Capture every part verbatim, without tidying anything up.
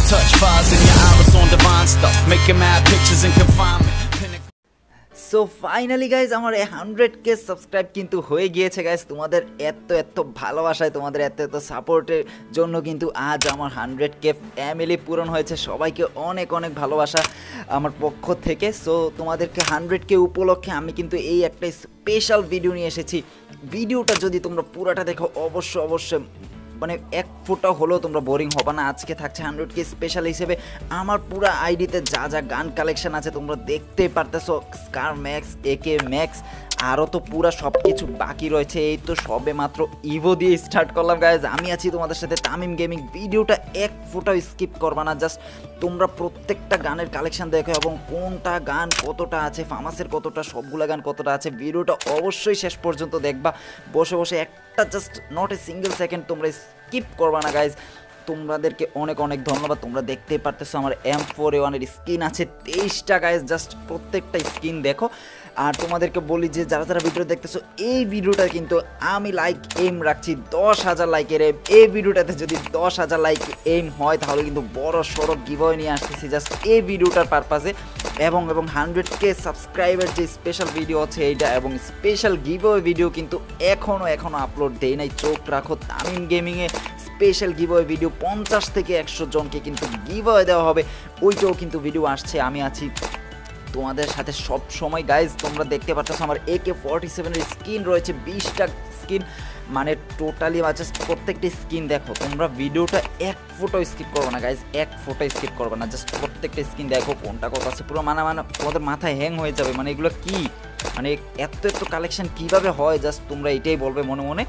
touch fires in your iris on divine stuff, making mad pictures in confinement. So finally guys আমার hundred কে subscribe কিন্তু হয়ে গিয়েছে guys. তোমাদের এত এত ভালোবাসায়, তোমাদের এত এত সাপোর্টের জন্য কিন্তু আজ আমার হান্ড্রেড কে ফ্যামিলি পূরণ হয়েছে। সবাইকে অনেক অনেক ভালোবাসা আমার পক্ষ থেকে। সো তোমাদেরকে হান্ড্রেড কে উপলক্ষে আমি কিন্তু এই একটা স্পেশাল ভিডিও নিয়ে এসেছি। ভিডিওটা যদি তোমরা পুরোটা দেখো অবশ্যই অবশ্যই মানে এক ফোটা হলেও তোমরা বোরিং হবে না। আজকে থাকছে হান্ড্রেড কে স্পেশাল হিসেবে আমার পুরো আইডিতে যা যা গান কালেকশন আছে তোমরা দেখতেই পারতেছো। স্কার ম্যাক্স, একে ম্যাক্স, আরও তো পুরো সব কিছু বাকি রয়েছে। এই তো সবে মাত্র ইভো দিয়ে স্টার্ট করলাম গাইজ। আমি আছি তোমাদের সাথে তামিম গেমিং। ভিডিওটা এক ফোটাও স্কিপ করবা না, জাস্ট তোমরা প্রত্যেকটা গানের কালেকশন দেখো এবং কোনটা গান কতটা আছে, ফামাসের কতটা, সবগুলা গান কতটা আছে। ভিডিওটা অবশ্যই শেষ পর্যন্ত দেখবা বসে বসে, একটা just not a single second তোমরা স্কিপ করবা না গাইজ। তোমাদেরকে অনেক অনেক ধন্যবাদ। তোমরা দেখতেই পারতেছো আমার এম ফোর এ ওয়ানের স্কিন আছে তেইশটা গাইজ, জাস্ট প্রত্যেকটা স্কিন দেখো। আর তোমাদেরকে বলি যে যারা যারা ভিডিও দেখতেছো, এই ভিডিওটা কিন্তু আমি লাইক এম রাখছি দশ হাজার লাইকের। এই ভিডিওটাতে যদি দশ হাজার লাইক এম হয় তাহলে কিন্তু বড় সড়ক গিভওয়ে নিয়ে আসতেছি জাস্ট এই ভিডিওটার পারপাসে। এবং এবং হান্ড্রেড কে সাবস্ক্রাইবার যে স্পেশাল ভিডিও আছে এইটা এবং স্পেশাল গিভওয়ে ভিডিও কিন্তু এখনও এখনও আপলোড দেই নাই। চোখ রাখো তামিম গেমিংয়ে, স্পেশাল গিভওয়ে ভিডিও পঞ্চাশ থেকে একশো জনকে কিন্তু গিভওয়ে দেওয়া হবে। ওইটাও কিন্তু ভিডিও আসছে। আমি আছি তোমাদের সাথে সব সময় গাইজ। তোমরা দেখতে পাচ্ছ আমার একে ফর্টি সেভেনের স্কিন রয়েছে বিশটা স্কিন, মানে টোটালি জাস্ট প্রত্যেকটা স্কিন দেখো। তোমরা ভিডিওটা এক ফোটো স্কিপ করবে না গাইজ, এক ফোটো স্কিপ করবে না, জাস্ট প্রত্যেকটা স্কিন দেখো কোনটা কত আছে। পুরো মানে মানে তোমাদের মাথায় হ্যাং হয়ে যাবে, মানে এগুলো কি, মানে এত এত কালেকশন কীভাবে হয় জাস্ট তোমরা এটাই বলবে মনে মনে।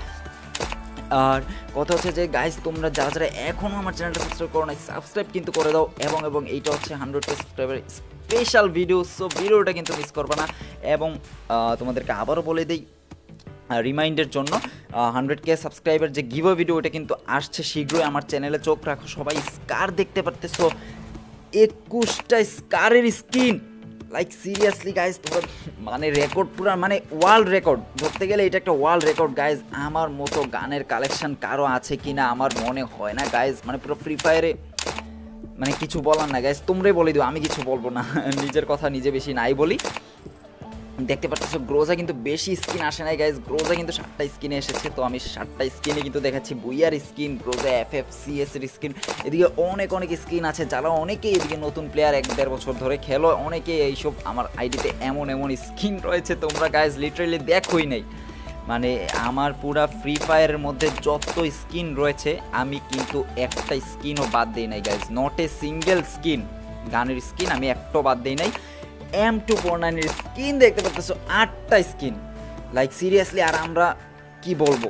আর কথা হচ্ছে যে গাইজ তোমরা যারা যারা এখনও আমার চ্যানেলটা সাবস্ক্রাইব করো না, সাবস্ক্রাইব কিন্তু করে দাও। এবং এবং এইটা হচ্ছে hundred K subscriber special video, so ভিডিওটা কিন্তু মিস করবে না। এবং তোমাদেরকে আবারও বলে দিই রিমাইন্ডের জন্য, হান্ড্রেড কে সাবস্ক্রাইবার যে গিভওয়ে ভিডিও ওটা কিন্তু আসছে শীঘ্রই। আমার চ্যানেলে চোখ রাখো। সবাই স্কার দেখতে পারতেছো, একুশটা স্কারের স্কিন, লাইক সিরিয়াসলি গাইজ তোমার মানে রেকর্ড পুরো, মানে ওয়ার্ল্ড রেকর্ড ধরতে গেলে এটা একটা ওয়ার্ল্ড রেকর্ড গাইজ। আমার মতো গানের কালেকশন কারো আছে কি না আমার মনে হয় না গাইজ। মানে পুরো ফ্রি ফায়ারে মানে কিছু বলার না গাইজ, তোমরাই বলে দিও, আমি কিছু বলবো না, নিজের কথা নিজে বেশি নাই বলি। দেখতে পাচ্ছ গ্রোজা কিন্তু বেশি স্কিন আসে নাই গাইজ, গ্রোজা কিন্তু সাতটা স্কিনে এসেছে। তো আমি সাতটা স্কিনে কিন্তু দেখাচ্ছি বুইয়ার skin, Groza, F F C S এর স্কিন, এদিকে অনেক অনেক স্কিন আছে। যারা অনেকেই এদিকে নতুন প্লেয়ার এক দেড় বছর ধরে খেলো, অনেকে এইসব আমার আইডিতে এমন এমন স্কিন রয়েছে তোমরা গাইজ লিটারেলি দেখোই নাই। মানে আমার পুরা ফ্রি ফায়ারের মধ্যে যত স্কিন রয়েছে আমি কিন্তু একটা স্কিনও বাদ দিই নাই guys, not a single skin, গানের স্কিন আমি একটাও বাদ দিই নাই। এম টু ফোর নাইনের স্কিন দেখতে পাচ্ছ আটটা স্কিন, লাইক সিরিয়াসলি। আর আমরা কি বলবো,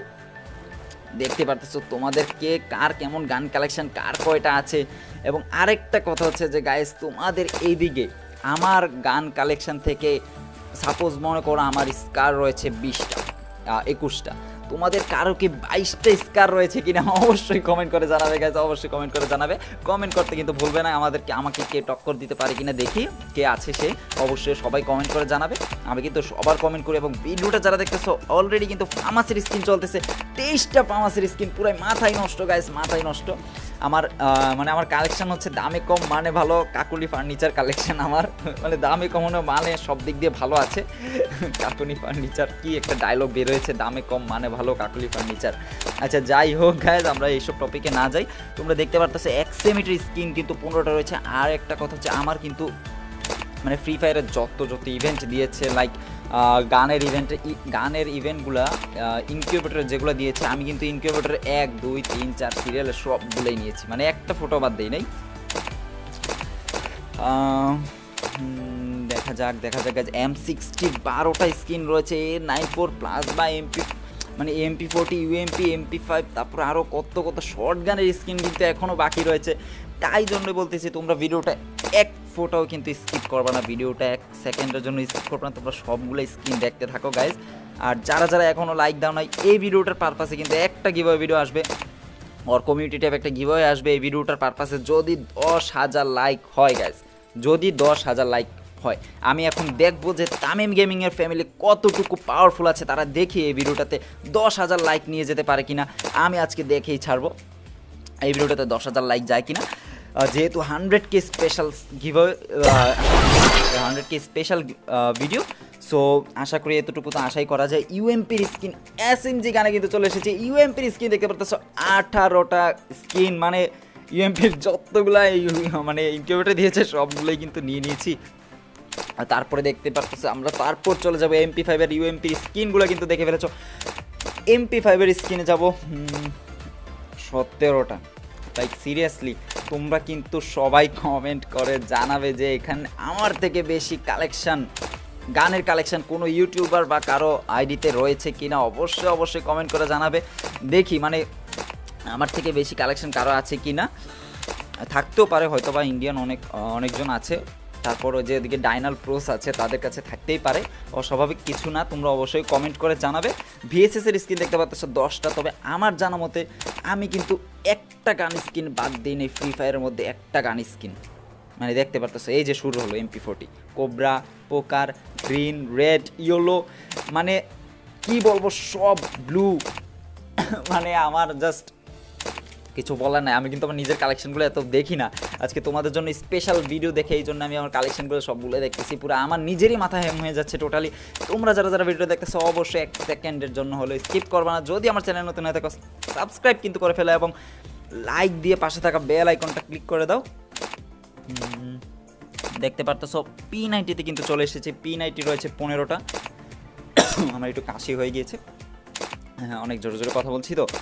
দেখতে পারতেছো তোমাদেরকে কার কেমন গান কালেকশন, কার কয়টা আছে। এবং আরেকটা কথা হচ্ছে যে গাইজ তোমাদের এইদিকে আমার গান কালেকশন থেকে সাপোজ মনে করো আমার স্কার রয়েছে বিশটা একুশটা, তোমাদের কারো কি বাইশটা স্কার রয়েছে কিনা অবশ্যই কমেন্ট করে জানাবে গাইজ, অবশ্যই কমেন্ট করে জানাবে। কমেন্ট করতে কিন্তু ভুলবে না। আমাদেরকে আমাকে কে টক্কর দিতে পারে কিনা দেখি কে আছে সে, অবশ্যই সবাই কমেন্ট করে জানাবে। আমি কিন্তু সবার কমেন্ট করি। এবং ভিডিওটা যারা দেখতেছো অলরেডি কিন্তু ফার্মাসির স্কিন চলতেছে, তেইশটা ফার্মাসির স্কিন, পুরাই মাথায় নষ্ট গাইজ, মাথায় নষ্ট। আমার মানে আমার কালেকশন হচ্ছে দামে কম মানে ভালো, কাকুলি ফার্নিচার কালেকশন আমার, মানে দামে কম মানে সব দিক দিয়ে ভালো আছে। কাকুলি ফার্নিচার কি একটা ডায়লগ বের হয়েছে, দামে কম মানে ভালো কাকুলি ফার্নিচার। আচ্ছা যাই হোক গাইজ, আমরা এইসব টপিকে না যাই। তোমরা দেখতে পারতেছো এক্সেমিটার স্কিন কিন্তু পনেরোটা রয়েছে। আর একটা কথা হচ্ছে আমার কিন্তু মানে ফ্রি ফায়ারের যত যত ইভেন্ট দিয়েছে, লাইক গানের ইভেন্টে গানের ইভেন্টগুলা ইনকিউবেটরে যেগুলো দিয়েছে, আমি কিন্তু ইনকিউবেটরে এক দুই তিন চার সিরিয়ালের সবগুলোই নিয়েছি, মানে একটা ফটো বাদ দিই নাই। দেখা যাক দেখা যাক এম সিক্সটি বারোটা স্কিন রয়েছে, এ নাইন ফোর প্লাস বা এমপি মানে MP forty, UMP, MP five, তারপর আরও কত কত শর্ট গানের স্কিন কিন্তু এখনও বাকি রয়েছে। তাই জন্য বলতেছি তোমরা ভিডিওটা এক ফোটাও কিন্তু স্কিপ করবে না, ভিডিওটা এক সেকেন্ডের জন্য স্কিপ করবে না, তোমরা সবগুলো স্কিন দেখতে থাকো গাইজ। আর যারা যারা এখনও লাইক দাও নাই, এই ভিডিওটার পারপাসে কিন্তু একটা গিভওয়ে ভিডিও আসবে, ওর কমিউনিটি ট্যাবে একটা গিভওয়ে আসবে এই ভিডিওটার পারপাসে, যদি দশ হাজার লাইক হয় গাইজ, যদি দশ হাজার লাইক হয় আমি এখন দেখবো যে তামিম গেমিংয়ের ফ্যামিলি কতটুকু পাওয়ারফুল আছে, তারা দেখি এই ভিডিওটাতে দশ হাজার লাইক নিয়ে যেতে পারে কিনা। আমি আজকে দেখেই ছাড়বো এই ভিডিওটাতে দশ হাজার লাইক যায় কিনা। যেহেতু hundred K special give hundred K special video, so আশা করি এতটুকু তো আশাই করা যায়। ইউএমপির স্কিন এসএমজি গানে কিন্তু চলে এসেছে। ইউএমপির স্কিন দেখতে পারতেছো আঠারোটা স্কিন, মানে ইউএমপির যতগুলা মানে ইনকিউবেটর দিয়েছে সবগুলোই কিন্তু নিয়ে নিয়েছি। আর তারপরে দেখতে পারতেছো আমরা তারপর চলে যাবো এমপি ফাইভের ইউএমপির স্কিনগুলো কিন্তু দেখে ফেলেছো। এমপি ফাইভের স্কিনে যাবো সতেরোটা। লাইক সিরিয়াসলি তোমরা কিন্তু সবাই কমেন্ট করে জানাবে যে এখানে আমার থেকে বেশি কালেকশান, গানের কালেকশান কোনো ইউটিউবার বা কারো আইডিতে রয়েছে কিনা অবশ্যই অবশ্যই কমেন্ট করে জানাবে। দেখি মানে আমার থেকে বেশি কালেকশান কারো আছে কি না, থাকতেও পারে হয়তো বা ইন্ডিয়ান অনেক অনেকজন আছে, তারপর ওই যে এদিকে ডাইনাল প্রোস আছে তাদের কাছে থাকতেই পারে, অস্বাভাবিক কিছু না। তোমরা অবশ্যই কমেন্ট করে জানাবে। ভিএসএস এর স্কিন দেখতে পাচ্ছ দশটা, তবে আমার জানা মতে আমি কিন্তু একটা গান স্কিন বাদ দিই নেই ফ্রি ফায়ারের মধ্যে, একটা গান স্কিন মানে দেখতে পারতেছো এই যে শুরু হলো MP forty, cobra, poker, green, red, yellow, মানে কি বলবো সব ব্লু মানে আমার জাস্ট কিছু বলার নাই। আমি কিন্তু আমার নিজের কালেকশনগুলো এত দেখি না, আজকে তোমাদের জন্য স্পেশাল ভিডিও দেখে এই জন্য আমি আমার কালেকশনগুলো সবগুলো দেখতেছি, পুরো আমার নিজেরই মাথা হ্যাং হয়ে যাচ্ছে টোটালি। তোমরা যারা যারা ভিডিও দেখতেছো অবশ্যই এক সেকেন্ডের জন্য হলো স্কিপ করবে না। যদি আমার চ্যানেল নতুন হয়ে থাকো সাবস্ক্রাইব কিন্তু করে ফেলো এবং লাইক দিয়ে পাশে থাকা বেল আইকনটা ক্লিক করে দাও। দেখতে পারতেছো পি নাইনটিতে কিন্তু চলে এসেছে। পি নাইনটি রয়েছে পনেরোটা। আমার একটু কাশি হয়ে গিয়েছে, হ্যাঁ অনেক জোরে জোরে কথা বলছি তো।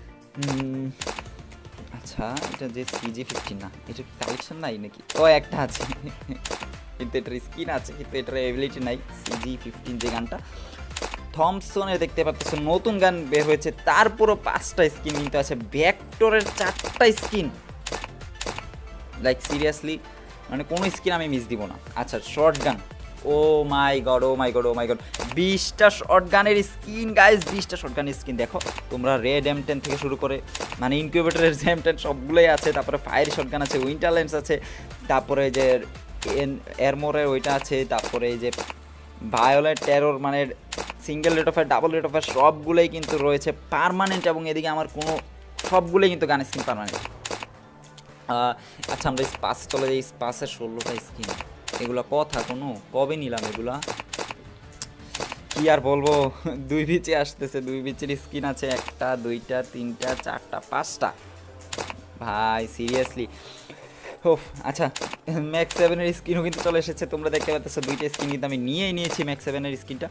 আচ্ছা এটা যে সিজি ফিফটিন না, এটা কালেকশন নাই নাকি? ও একটা আছে কিন্তু এটার স্কিন আছে কিন্তু এটার এবিলিটি নাই। সিজি ফিফটিন যে গানটা থমসনের দেখতে পাচ্ছ নতুন গান বের হয়েছে, তারপরও পাঁচটা স্কিন কিন্তু আছে। ভেক্টরের চারটা স্কিন, লাইক সিরিয়াসলি মানে কোনো স্কিন আমি মিস দিব না। আচ্ছা short gun, oh my god oh my god oh my god বিশটা শর্ট গানের স্কিন গাইজ, বিশটা শর্ট গানের স্কিন দেখো তোমরা। রেড এম টেন থেকে শুরু করে মানে ইনকিউবেটরের যে এম টেন সবগুলোই আছে, তারপরে ফায়ার শর্ট গান আছে, উইন্টার লেন্স আছে, তারপরে যে এয়ারমোরের ওইটা আছে, তারপরে এই যে ভায়োলেট টেরর মানে single rate of fire, double rate of fire সবগুলোই কিন্তু রয়েছে পারমানেন্ট। এবং এদিকে আমার কোনো সবগুলোই কিন্তু গান স্কিন পারমানেন্ট। আচ্ছা আমরা স্পাসে চলে যাই। স্পাসের ষোলোটা স্কিন, এগুলো কথা কোনো কবে নিলাম এগুলা কি আর বলবো। দুই বিচে আসতেছে, দুই বিচের স্কিন আছে একটা, দুইটা, তিনটা, চারটা, পাঁচটা ভাই সিরিয়াসলি। ও আচ্ছা ম্যাক্স সেভেনের স্কিনও কিন্তু চলে এসেছে। তোমরা দেখতে পাচ্ছ দুইটা স্কিন কিন্তু আমি নিয়েই নিয়েছি ম্যাক্স সেভেনের স্কিনটা।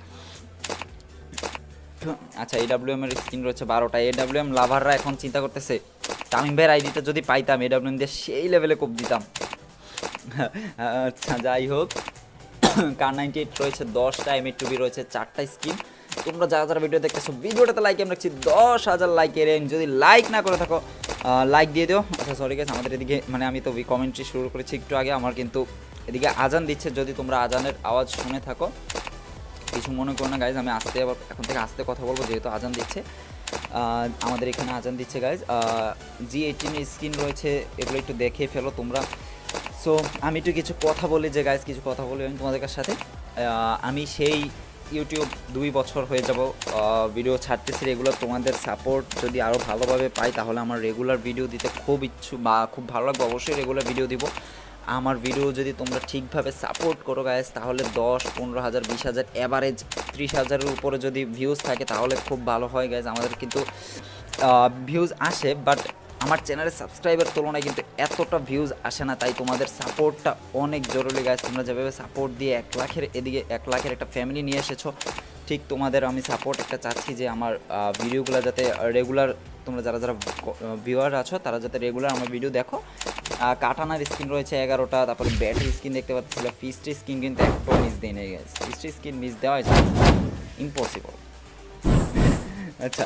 আচ্ছা এডাব্লিউএম এর স্কিন রয়েছে বারোটা। এডাব্লিউএম লাভাররা এখন চিন্তা করতেছে তামিম ভাইয়ের আইডিটা যদি পাইতাম এডাব্লিউএম দিয়ে সেই লেভেলে কোপ দিতাম। আচ্ছা যাই হোক, কার নাইনটি এইট রয়েছে দশটা, এম এইট টু বি রয়েছে চারটা স্কিন। তোমরা যারা যারা ভিডিও দেখতেছো ভিডিওটাতে লাইক আমি রাখছি দশ হাজার লাইকের, যদি লাইক না করে থাকো লাইক দিয়ে দিও। আচ্ছা সরি গাইস আমাদের এদিকে মানে আমি তো কমেন্ট্রি শুরু করেছি একটু আগে, আমার কিন্তু এদিকে আজান দিচ্ছে, যদি তোমরা আজানের আওয়াজ শুনে থাকো কিছু মনে করো না গাইজ। আমি আস্তে আবার এখন থেকে আস্তে কথা বলবো যেহেতু আজান দিচ্ছে, আমাদের এখানে আজান দিচ্ছে গাইজ। জি এইটিনের স্কিন রয়েছে, এগুলো একটু দেখে ফেলো তোমরা। সো আমি একটু কিছু কথা বলি যে গাইজ, কিছু কথা বলি আমি তোমাদের সাথে। আমি সেই ইউটিউব দুই বছর হয়ে যাব ভিডিও ছাড়তেছি রেগুলার। তোমাদের সাপোর্ট যদি আরও ভালোভাবে পাই তাহলে আমার রেগুলার ভিডিও দিতে খুব ইচ্ছু বা খুব ভালো লাগবে, অবশ্যই রেগুলার ভিডিও দিব। আমার ভিডিও যদি তোমরা ঠিকভাবে সাপোর্ট করো গাইজ তাহলে দশ পনেরো হাজার বিশ হাজার অ্যাভারেজ ত্রিশ হাজারের উপরে যদি ভিউজ থাকে তাহলে খুব ভালো হয় গাইজ। আমাদের কিন্তু ভিউজ আসে বাট আমার চ্যানেলের সাবস্ক্রাইবার তুলনায় কিন্তু এতটা ভিউজ আসে না, তাই তোমাদের সাপোর্টটা অনেক জরুরি গাইজ। তোমরা যেভাবে সাপোর্ট দিয়ে এক লাখের এদিকে এক লাখের একটা ফ্যামিলি নিয়ে এসেছো, ঠিক তোমাদের আমি সাপোর্ট একটা চাচ্ছি যে আমার ভিডিওগুলো যাতে রেগুলার, তোমরা যারা যারা ভিউয়ার আছো তারা যাতে রেগুলার আমার ভিডিও দেখো। কাটানার স্কিন রয়েছে এগারোটা, তারপরে ব্যাটারি স্কিন দেখতে পাচ্ছিল, ফিস্টের স্কিন কিন্তু একটাও মিস দিয়ে নেই গেছে, ফিস্টের স্কিন মিস দেওয়া যায় ইম্পসিবল। আচ্ছা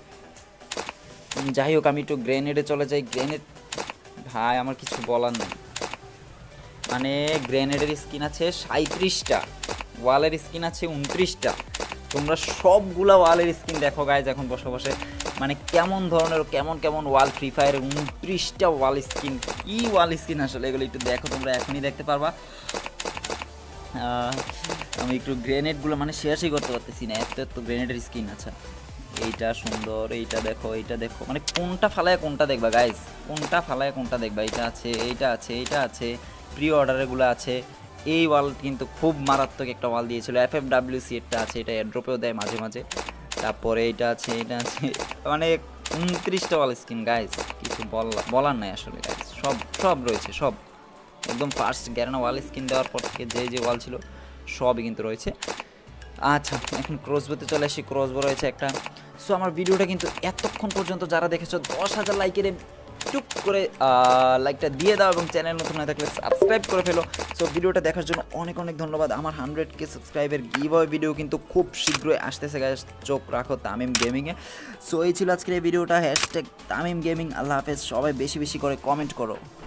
যাই হোক আমি একটু গ্রেনেডে চলে যাই। গ্রেনেড ভাই আমার কিছু বলার নেই, মানে গ্রেনেডের স্কিন আছে সাঁত্রিশটা, ওয়ালের স্কিন আছে উনত্রিশটা। তোমরা সবগুলা ওয়ালের স্কিন দেখো গাইজ এখন বসে বসে, মানে কেমন ধরনের কেমন কেমন ওয়াল ফ্রি ফায়ার, উনত্রিশটা ওয়াল স্কিন। কি ওয়াল স্কিন আসলে এগুলো একটু দেখো, তোমরা এখনই দেখতে পারবা। আমি একটু গ্রেনেডগুলো মানে শেয়ারই করতে পারতেছি না, এত এত গ্রেনেডের স্কিন। আচ্ছা এইটা সুন্দর, এইটা দেখো, এইটা দেখো, মানে কোনটা ফালায় কোনটা দেখবা গাইস, কোনটা ফালায় কোনটা দেখবা। এইটা আছে, এইটা আছে, এইটা আছে, প্রি অর্ডারেরগুলো আছে। এই ওয়াল কিন্তু খুব মারাত্মক একটা ওয়াল দিয়েছিল। এফ এফ ডাব্লিউ সি এরটা আছে, এটা এয়ারড্রপেও দেয় মাঝে মাঝে। তারপরে এইটা আছে, এইটা আছে, মানে উনত্রিশটা ওয়াল স্কিন গাইস, কিছু বলার নাই আসলে গাইস। সব সব রয়েছে, সব একদম ফার্স্ট গ্যারেনা ওয়াল স্কিন দেওয়ার পর থেকে যে যে ওয়াল ছিল সবই কিন্তু রয়েছে। আচ্ছা, এখন ক্রসবোতে চলে আসি। ক্রসবো রয়েছে একটা। সো আমার ভিডিওটা কিন্তু এতক্ষণ পর্যন্ত যারা দেখেছো দশ হাজার লাইকের টুক করে লাইকটা দিয়ে দাও এবং চ্যানেল নতুন না থাকলে সাবস্ক্রাইব করে ফেলো। সো ভিডিওটা দেখার জন্য অনেক অনেক ধন্যবাদ। আমার হান্ড্রেড কে সাবস্ক্রাইবের গিভঅ্যাওয়ে ভিডিও কিন্তু খুব শীঘ্রই আসতেছে গাইস, চোখ রাখো তামিম গেমিংয়ে। সো এই ছিল আজকের এই ভিডিওটা। Hashtag Tamim gaming. আল্লাহ হাফেজ। সবাই বেশি বেশি করে কমেন্ট করো।